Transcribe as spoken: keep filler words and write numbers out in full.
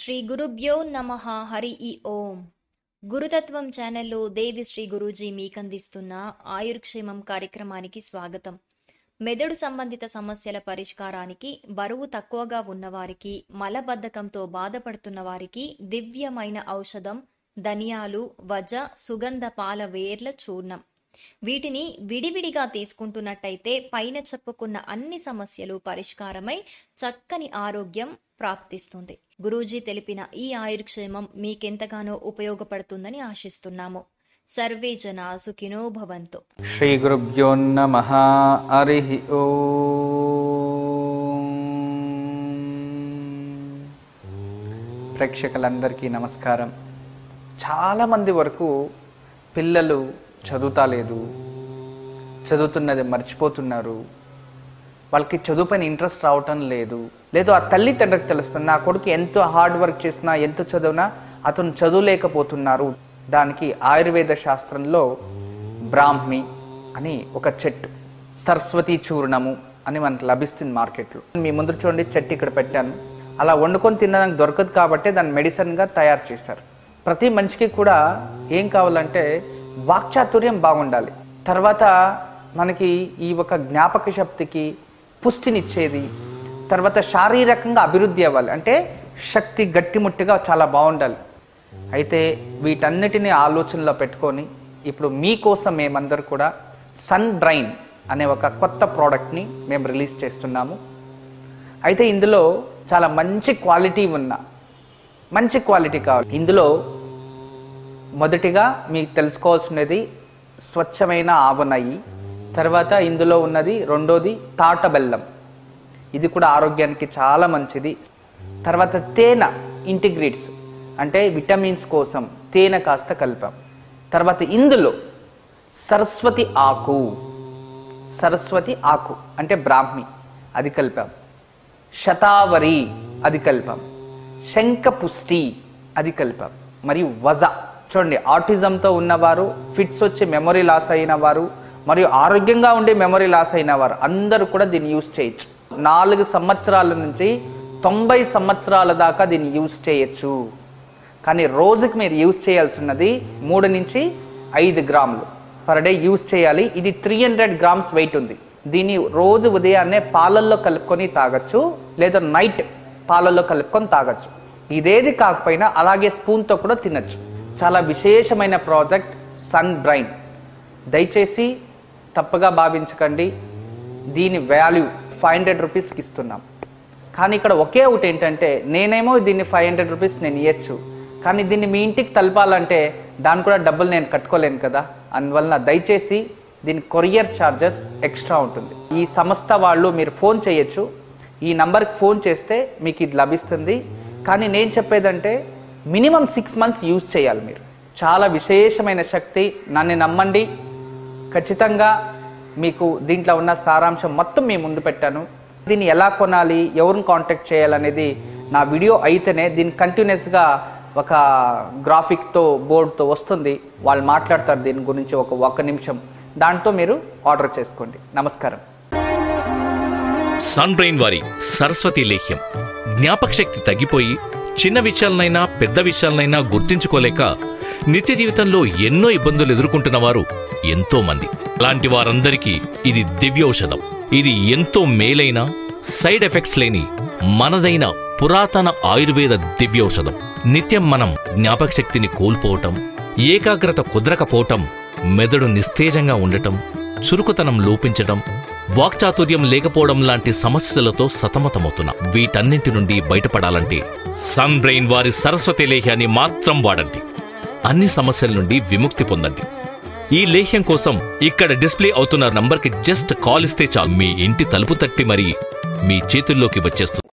శ్రీ గురుభ్యో నమః. హరి ఈ ఓం. గురుతత్వం ఛానల్లో దేవి శ్రీ గురూజీ మీకందిస్తున్న ఆయుర్క్షేమం కార్యక్రమానికి స్వాగతం. మెదడు సంబంధిత సమస్యల పరిష్కారానికి, బరువు తక్కువగా ఉన్నవారికి, మలబద్ధకంతో బాధపడుతున్న వారికి దివ్యమైన ఔషధం ధనియాలు, వజ, సుగంధ పాల వేర్ల చూర్ణం. వీటిని విడివిడిగా తీసుకుంటున్నట్టయితే పైన చెప్పుకున్న అన్ని సమస్యలు పరిష్కారమై చక్కని ఆరోగ్యం ప్రాప్తిస్తుంది. గురూజీ తెలిపిన ఈ ఆయుర్క్షేమం మీకెంతగానో ఉపయోగపడుతుందని ఆశిస్తున్నాము. సర్వే జనా సుఖినో భవంతు. శ్రీ గురుభ్యో నమః. హరి ఓం. ప్రేక్షకులందరికీ నమస్కారం. చాలామంది వరకు పిల్లలు చదువుతాలేదు, చదువుతున్నది మర్చిపోతున్నారు, వాళ్ళకి చదువు పైన ఇంట్రెస్ట్ రావటం లేదు. లేదు ఆ తల్లిదండ్రులకు తెలుస్తుంది, నా కొడుకు ఎంతో హార్డ్ వర్క్ చేసినా ఎంత చదివినా అతను చదువులేకపోతున్నారు. దానికి ఆయుర్వేద శాస్త్రంలో బ్రాహ్మి అని ఒక చెట్టు, సరస్వతి చూర్ణము అని మనకు లభిస్తుంది మార్కెట్లో. మీ ముందు చూడండి, చెట్టు ఇక్కడ పెట్టాను. అలా వండుకొని తినడానికి దొరకదు కాబట్టి దాన్ని మెడిసిన్గా తయారు చేశారు. ప్రతి మనిషికి కూడా ఏం కావాలంటే వాక్చాతుర్యం బాగుండాలి, తర్వాత మనకి ఈ ఒక జ్ఞాపక శక్తికి పుష్టినిచ్చేది, తర్వాత శారీరకంగా అభివృద్ధి అవ్వాలి, అంటే శక్తి గట్టిముట్టిగా చాలా బాగుండాలి. అయితే వీటన్నిటిని ఆలోచనలో పెట్టుకొని ఇప్పుడు మీకోసం మేమందరూ కూడా సన్ బ్రైన్ అనే ఒక కొత్త ప్రోడక్ట్ని మేము రిలీజ్ చేస్తున్నాము. అయితే ఇందులో చాలా మంచి క్వాలిటీ ఉన్న మంచి క్వాలిటీ కావాలి. ఇందులో మొదటిగా మీకు తెలుసుకోవాల్సినది స్వచ్ఛమైన ఆవు నెయ్యి, తర్వాత ఇందులో ఉన్నది రెండోది తాట బెల్లం, ఇది కూడా ఆరోగ్యానికి చాలా మంచిది. తర్వాత తేనె ఇంటిగ్రేట్స్, అంటే విటమిన్స్ కోసం తేనె కాస్త కలిపాం. తర్వాత ఇందులో సరస్వతి ఆకు, సరస్వతి ఆకు అంటే బ్రాహ్మి, అది కలిపాం. శతావరి అది కలిపాం. శంఖపుష్టి అది కలిపాం. మరియు వజ, చూడండి, ఆటిజంతో ఉన్నవారు, ఫిట్స్ వచ్చి మెమొరీ లాస్ అయిన వారు, మరియు ఆరోగ్యంగా ఉండే మెమొరీ లాస్ అయిన వారు అందరూ కూడా దీన్ని యూజ్ చేయొచ్చు. నాలుగు సంవత్సరాల నుంచి తొంభై సంవత్సరాల దాకా దీన్ని యూజ్ చేయొచ్చు. కానీ రోజుకి మీరు యూజ్ చేయాల్సినది మూడు నుంచి ఐదు గ్రాములు పర్ డే యూజ్ చేయాలి. ఇది త్రీ హండ్రెడ్ గ్రామ్స్ వెయిట్ ఉంది. దీన్ని రోజు ఉదయాన్నే పాలల్లో కలుపుకొని తాగొచ్చు, లేదా నైట్ పాలల్లో కలుపుకొని తాగొచ్చు. ఇదేది కాకపోయినా అలాగే స్పూన్తో కూడా తినచ్చు. చాలా విశేషమైన ప్రాజెక్ట్ సన్ బ్రైన్. దయచేసి తప్పగా భావించకండి, దీని వాల్యూ ఫైవ్ హండ్రెడ్ రూపీస్కి ఇస్తున్నాం. కానీ ఇక్కడ ఒకే ఒకటి ఏంటంటే, నేనేమో దీన్ని ఫైవ్ హండ్రెడ్ రూపీస్ నేను ఇవ్వచ్చు, కానీ దీన్ని మీ ఇంటికి తలపాలంటే దాని కూడా డబ్బులు నేను కట్టుకోలేను కదా. అందువలన దయచేసి దీని కొరియర్ ఛార్జెస్ ఎక్స్ట్రా ఉంటుంది. ఈ సంస్థ వాళ్ళు మీరు ఫోన్ చేయొచ్చు, ఈ నంబర్కి ఫోన్ చేస్తే మీకు ఇది లభిస్తుంది. కానీ నేను చెప్పేదంటే మినిమం సిక్స్ మంత్స్ యూజ్ చేయాలి మీరు. చాలా విశేషమైన శక్తి, నన్ను నమ్మండి. ఖచ్చితంగా మీకు దీంట్లో ఉన్న సారాంశం మొత్తం మీ ముందు పెట్టాను. దీన్ని ఎలా కొనాలి, ఎవరిని కాంటాక్ట్ చేయాలనేది నా వీడియో అయితేనే దీన్ని కంటిన్యూస్గా ఒక గ్రాఫిక్తో బోర్డుతో వస్తుంది, వాళ్ళు మాట్లాడతారు దీని గురించి ఒక ఒక్క నిమిషం, దాంతో మీరు ఆర్డర్ చేసుకోండి. నమస్కారం. సన్ బ్రెయిన్ వారి సరస్వతి లేహ్యం. జ్ఞాపక శక్తి తగ్గిపోయి చిన్న విషయాలనైనా పెద్ద విషయాలనైనా గుర్తించుకోలేక నిత్య జీవితంలో ఎన్నో ఇబ్బందులు ఎదుర్కొంటున్న వారు ఎంతో మంది. అలాంటి వారందరికీ ఇది దివ్యౌషధం. ఇది ఎంతో మేలైన, సైడ్ ఎఫెక్ట్స్ లేని మనదైన పురాతన ఆయుర్వేద దివ్యౌషధం. నిత్యం మనం జ్ఞాపక శక్తిని కోల్పోవటం, ఏకాగ్రత కుదరకపోవటం, మెదడు నిస్తేజంగా ఉండటం, చురుకుతనం లోపించటం, వాక్చాతుర్యం లేకపోవడం లాంటి సమస్యలతో సతమతమవుతున్నాం. వీటన్నింటి నుండి బయటపడాలంటే సన్ బ్రెయిన్ వారి సరస్వతి లేహ్యాన్ని మాత్రం వాడండి. అన్ని సమస్యల నుండి విముక్తి పొందండి. ఈ లేహ్యం కోసం ఇక్కడ డిస్ప్లే అవుతున్న నంబర్కి జస్ట్ కాల్ ఇస్తే చాలు, మీ ఇంటి తలుపు తట్టి మరీ మీ చేతుల్లోకి వచ్చేస్తుంది.